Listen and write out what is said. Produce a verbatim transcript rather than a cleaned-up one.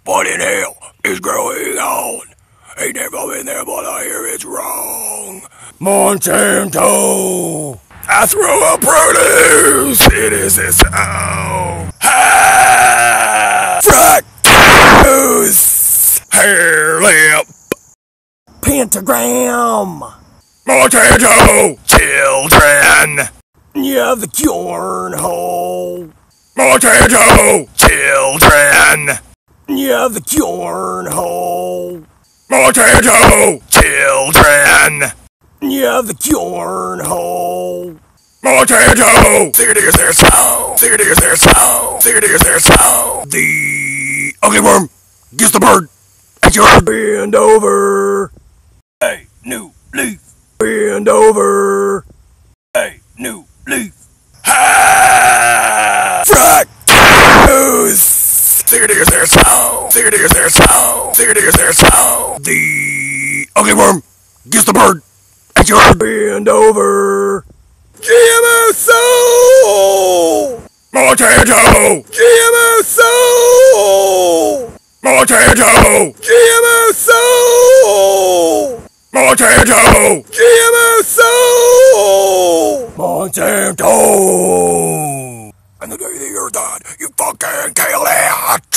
What in hell is going on? Ain't never been there, but I hear it's wrong. Monsanto! I throw up produce! It is its own! Ha! Fructose! Hair lip! Pentagram! Monsanto! Children! Yeah, the cornhole! Monsanto! Children! Yeah, the cornhole! Monsanto! Children! Yeah, the cornhole! Monsanto! There it is, their sound! There it is, their sound! There it is, their sound! The ugly worm gets the bird! And you're bend over! Hey, new leaf! Bend over! Hey, new leaf! Ha! Fructose! There it is, their sound! There it is, their sound! There it is, their sound! The ugly worm gets the bird! And you're bend over! G M O soul! Monsanto! G M O soul! Monsanto! G M O soul! Monsanto! G M O soul! Monsanto! And the day the earth died, you fucking killed it!